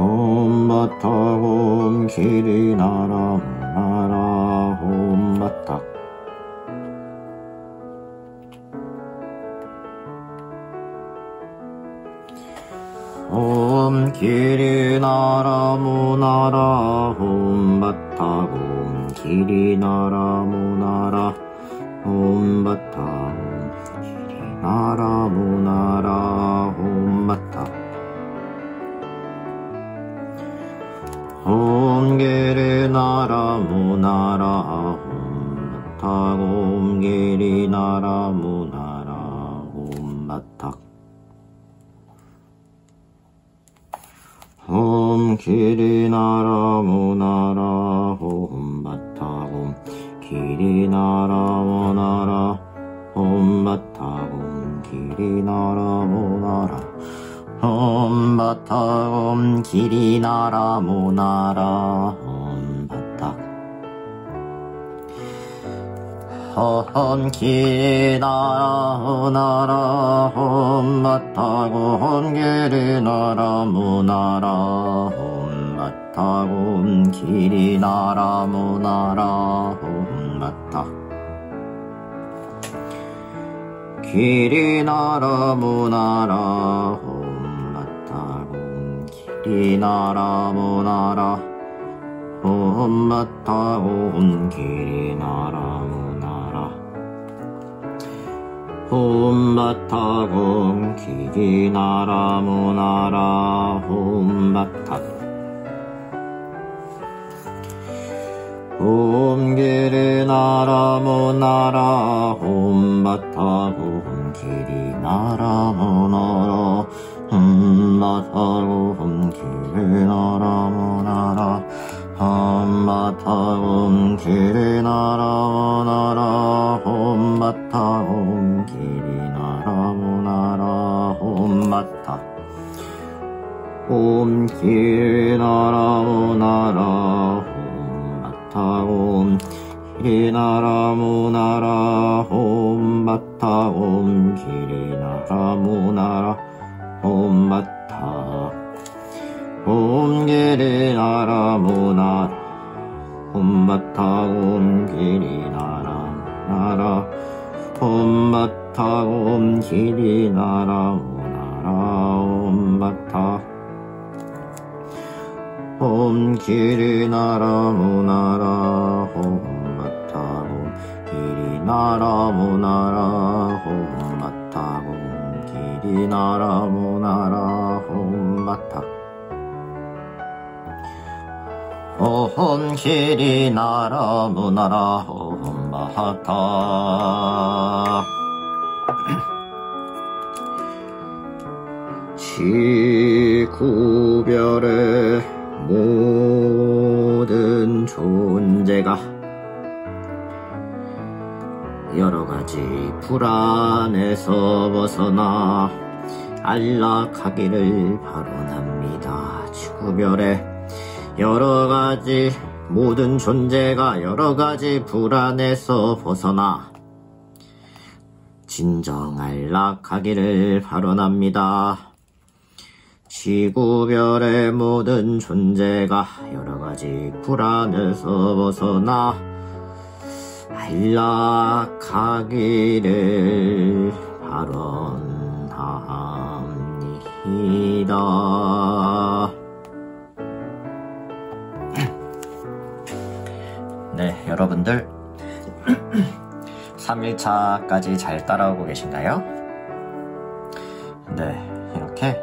홈바타 홈 길이 나라 나라 홈바타 홈 길이 나라 무나라 홈바타 홈 길이 나라 무나라 홈바타 홈 길이 나라 무나라 홈바타 홈 길이 나라 무나라 홈바타 홈 길이 나라 무나라 홈바타 홈 길이 나라 무나라 홈바타 홈 길이 나라 무나라 홈바타 홈 길이 나라 무나라 홈바타 홈 길이 나라 무나라 홈바타 홈 길이 나라 무나라 홈바타 홈 길이 나라 무나라 홈바타 홈 길이 나라 무나라 홈바타 길이 나라 무나라 홈바타 홈 길이 나라 무나라 홈바타 홈 길이 나라 무나라 홈바타 홈 길이 나라 무나라 홈바타 홈 길이 나라 무나라 홈바타 홈 길이 나라 무나라 홈바타 홈 길이 나라 무나라 홈바타 홈 길이 나라 무나라 홈바타 홈 길이 나라 무나라 홈바타 홈 길이 나라 무나라 홈바타 홈 길이 나라 무나라 홈바타 홈 길이 나라 무나라 홈바타 홈 길이 나라 무나라 홈바타 홈 길이 나라 무나라 홈바타 홈 길이 나라 무나라 홈바타 홈 길이 나라 무나라 홈바타 홈 길이 나라 무나라 홈바타 홈 길이 나라 무나라 홈바타 홈 길이 나라 무나라 홈바타 지구별의 모든 존재가 여러가지 불안에서 벗어나 안락하기를 바라옵니다. 지구별의 여러가지 모든 존재가 여러가지 불안에서 벗어나 진정 안락하기를 바라옵니다. 지구별의 모든 존재가 여러가지 불안에서 벗어나 안락하기를 바라옵니다. 네, 여러분들 3일차까지 잘 따라오고 계신가요? 네, 이렇게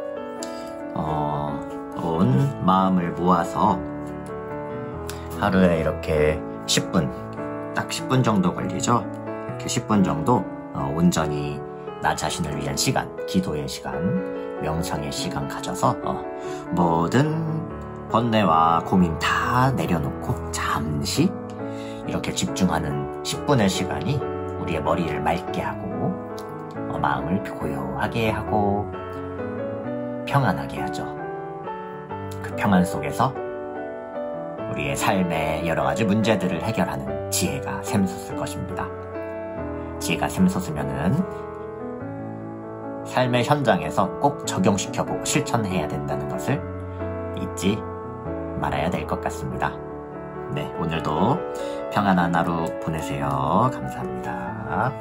온 마음을 모아서 하루에 이렇게 10분, 딱 10분 정도 걸리죠? 이렇게 10분 정도 온전히 나 자신을 위한 시간, 기도의 시간, 명상의 시간 가져서 모든 번뇌와 고민 다 내려놓고 잠시 이렇게 집중하는 10분의 시간이 우리의 머리를 맑게 하고 마음을 고요하게 하고 평안하게 하죠. 그 평안 속에서 우리의 삶의 여러가지 문제들을 해결하는 지혜가 샘솟을 것입니다. 지혜가 샘솟으면은 삶의 현장에서 꼭 적용시켜보고 실천해야 된다는 것을 잊지 말아야 될 것 같습니다. 네, 오늘도 평안한 하루 보내세요. 감사합니다.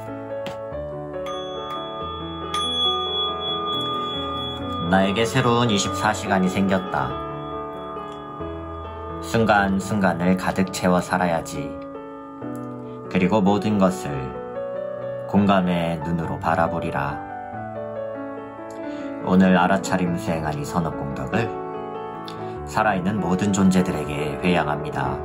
나에게 새로운 24시간이 생겼다. 순간순간을 가득 채워 살아야지. 그리고 모든 것을 공감의 눈으로 바라보리라. 오늘 알아차림 수행한 이 선업공덕을 살아있는 모든 존재들에게 회양합니다.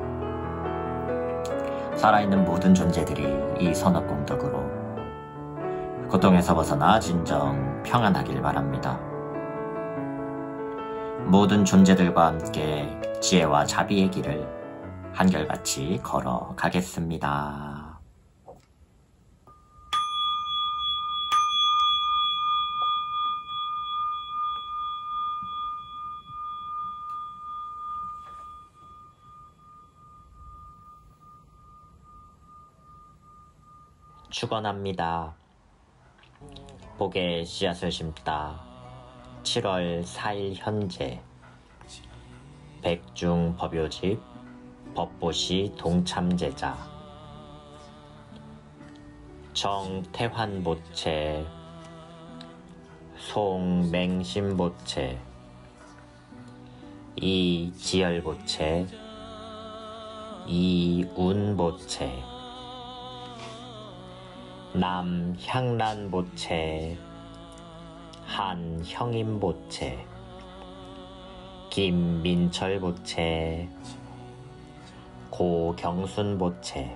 살아있는 모든 존재들이 이 선업공덕으로 고통에서 벗어나 진정 평안하길 바랍니다. 모든 존재들과 함께 지혜와 자비의 길을 한결같이 걸어가겠습니다. 축원합니다. 복의 씨앗을 심다. 7월 4일 현재 백중 법요집 법보시 동참제자 정태환보채 송맹신보채 이지열보채 이운보채 남향란보채 한형임보채 김민철보채 고경순보채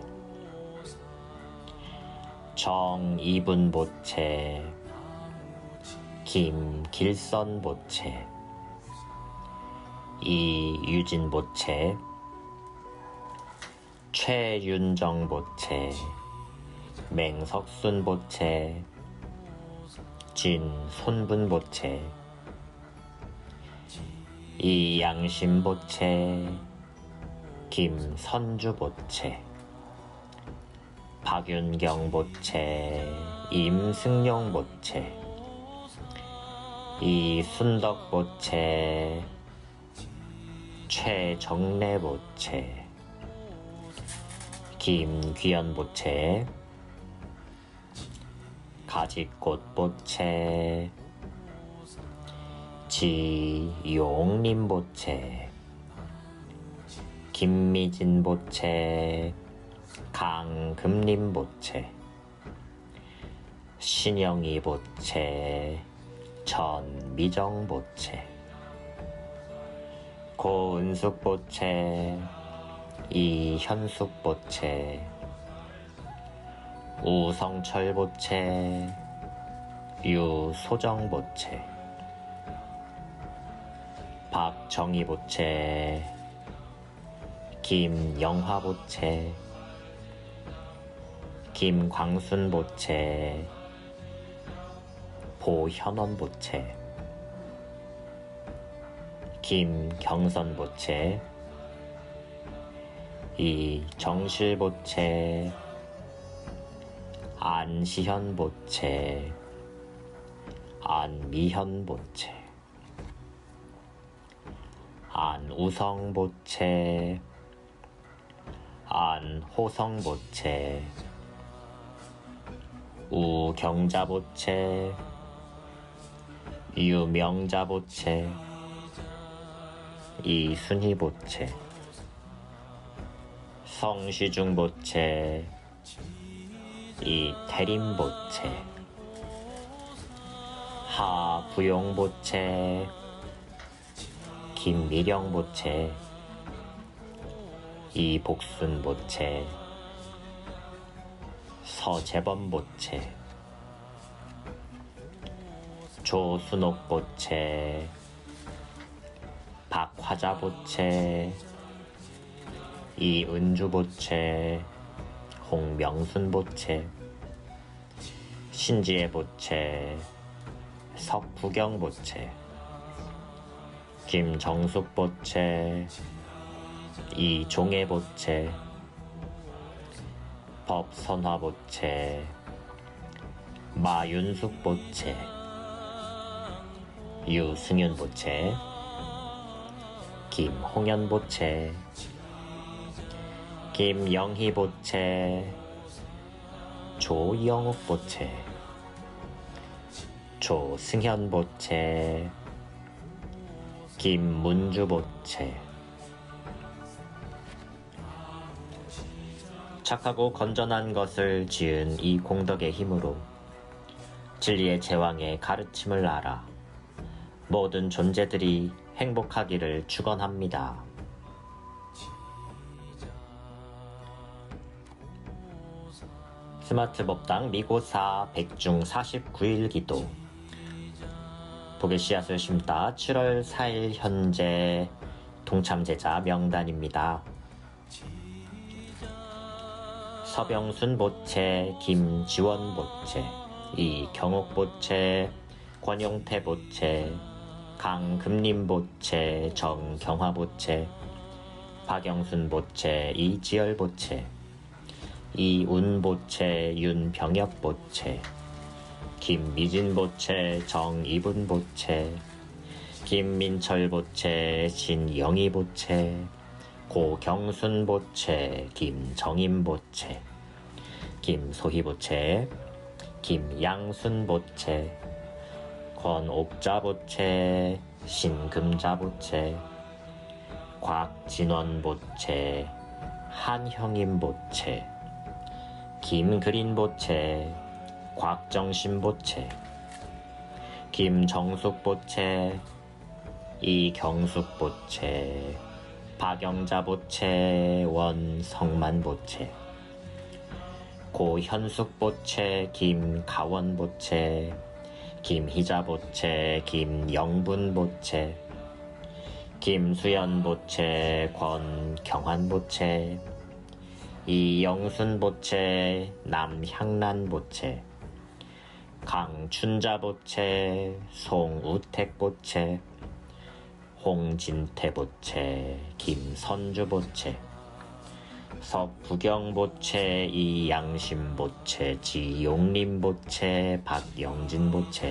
정이분보채 김길선보채 이유진보채 최윤정보채 맹석순보채 진손분보채 이양심보채 김선주보채 박윤경보채 임승용보채 이순덕보채 최정래보채 김귀연보채 가지꽃보채 지용림보채 김미진보채 강금림보채 신영이보채 전미정보채 고은숙보채 이현숙보채 우성철보채 유소정보채 박정희보채 김영화보채 김광순보채 보현원보채 김경선보채 이정실보채 안시현보채 안미현보채 안우성보채 안호성보채 우경자보채 유명자보채 이순희보채 성시중보채 이태림보채 하부용보채 김미령보채 이복순보채 서재범보채 조순옥보채 박화자보채 이은주보채 홍명순보채 신지혜보채 석부경보채 김정숙보채 이종애보채 법선화보채 마윤숙보채 유승윤보채 김홍현보채, 김영희보채, 조영욱보채, 조승현보채, 김문주보채. 착하고 건전한 것을 지은 이 공덕의 힘으로 진리의 제왕의 가르침을 알아 모든 존재들이 행복하기를 축원합니다. 스마트 법당 미고사 백중 49일 기도. 복의 씨앗을 심다 7월 4일 현재 동참제자 명단입니다. 서병순 보채, 김지원 보채, 이경옥 보채, 권용태 보채, 강금림 보채, 정경화 보채, 박영순 보채, 이지열 보채, 이운 보채, 윤병엽 보채, 김미진 보채, 정이분 보채, 김민철 보채, 신영희 보채, 고경순 보채, 김정임 보채, 김소희 보채, 김양순 보채, 권옥자 보채, 신금자 보채, 곽진원 보채, 한형임 보채, 김그린 보채, 곽정신 보채, 김정숙 보채, 이경숙 보채, 박영자 보채, 원성만 보채, 고현숙 보채, 김가원 보채, 김희자 보채, 김영분 보채, 김수연 보채, 권경환 보채, 이영순 보채, 남향란 보채, 강춘자 보채, 송우택 보채, 홍진태 보채, 김선주 보채, 석부경 보채, 이양심 보채, 지용림 보채, 박영진 보채,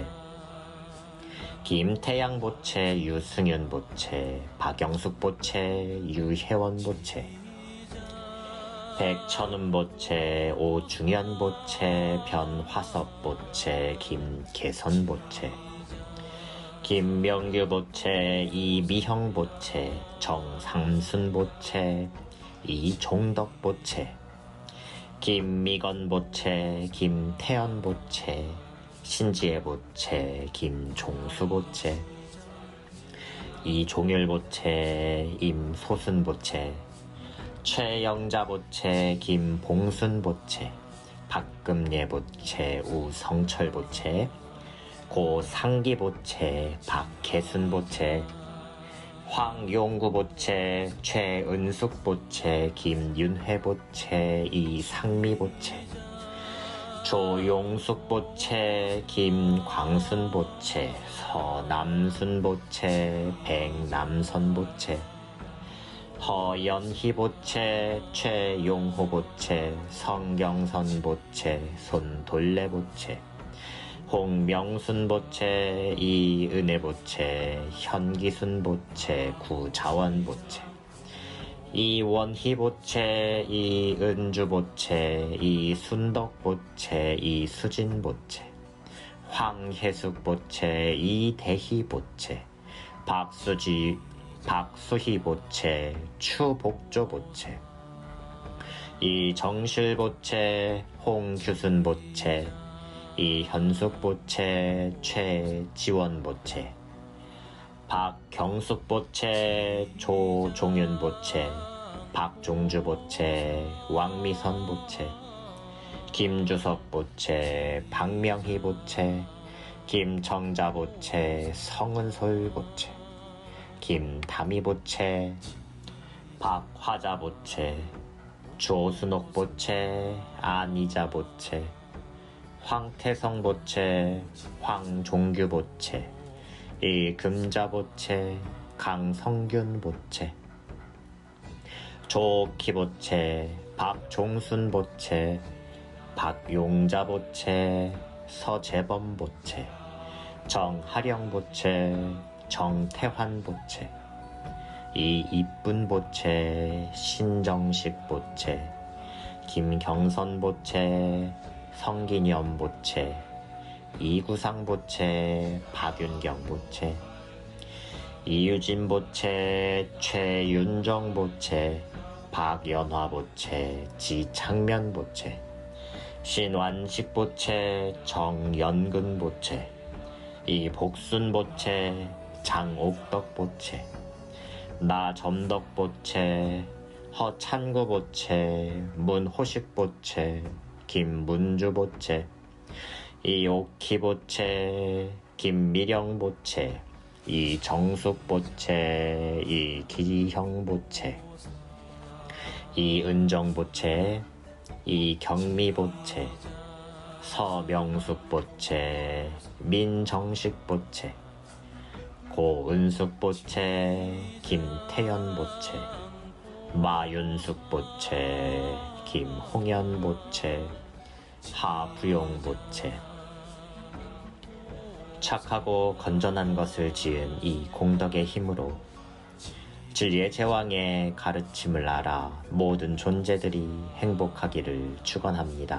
김태양 보채, 유승윤 보채, 박영숙 보채, 유혜원 보채, 백천은 보채, 오중현 보채, 변화섭 보채, 김계선 보채, 김명규 보채, 이미형 보채, 정상순 보채, 이종덕 보채, 김미건 보채, 김태연 보채, 신지혜 보채, 김종수 보채, 이종일 보채, 임소순 보채, 최영자 보채, 김봉순 보채, 박금예 보채, 우성철 보채, 고상기 보채, 박혜순 보채, 황용구 보채, 최은숙 보채, 김윤회 보채, 이상미 보채, 조용숙 보채, 김광순 보채, 서남순 보채, 백남선 보채, 허연희 보채, 최용호 보채, 성경선 보채, 손돌레 보채, 홍명순 보채, 이은혜 보채, 현기순 보채, 구자원 보채, 이원희 보채, 이은주 보채, 이순덕 보채, 이수진 보채, 황혜숙 보채, 이대희 보채, 박수희 보채, 추복조 보채, 이정실 보채, 홍규순 보채, 이현숙 보채, 최지원 보채, 박경숙 보채, 조종윤 보채, 박종주 보채, 왕미선 보채, 김주석 보채, 박명희 보채, 김정자 보채, 성은솔 보채, 김다미 보채, 박화자 보채, 조순옥 보채, 안이자 보채, 황태성 보채, 황종규 보채, 이금자 보채, 강성균 보채, 조키 보채, 박종순 보채, 박용자 보채, 서재범 보채, 정하령 보채, 정태환 보채, 이 이쁜 보채 신정식 보채 김경선 보채 성기념 보채 이구상 보채 박윤경 보채 이유진 보채 최윤정 보채 박연화 보채 지창면 보채 신완식 보채 정연근 보채 이복순 보채 장옥덕 보채 나점덕 보채 허찬구 보채 문호식 보채 김문주 보채 이옥희 보채 김미령 보채 이정숙 보채 이기형 보채 이은정 보채 이경미 보채 서명숙 보채 민정식 보채 고은숙 보채 김태연 보채 마윤숙 보채 김홍연 보채 하부용 보채 착하고 건전한 것을 지은 이 공덕의 힘으로 진리의 제왕의 가르침을 알아 모든 존재들이 행복하기를 축원합니다.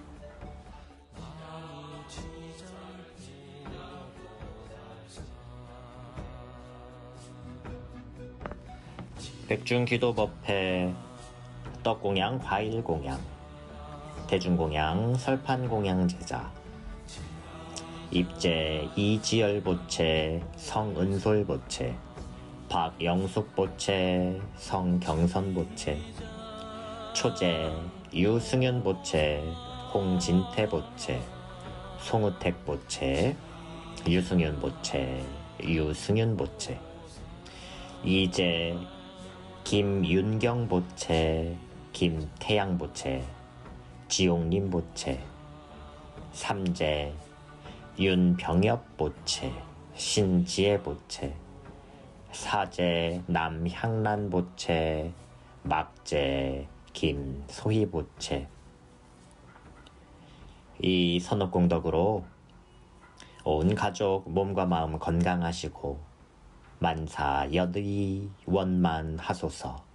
백중기도법회 떡공양 과일공양 대중공양 설판공양 제자 입제 이지열보채 성은솔보채 박영숙보채 성경선보채 초제 유승윤보채 홍진태보채 송우택보채 유승윤보채 유승윤보채 이제 김윤경보채 김태양보채 지옥림보채 삼제 윤병엽보채 신지혜보채 사제 남향란보채 막제 김소희보채 이 선업공덕으로 온 가족 몸과 마음 건강하시고 만사 여드이 원만하소서.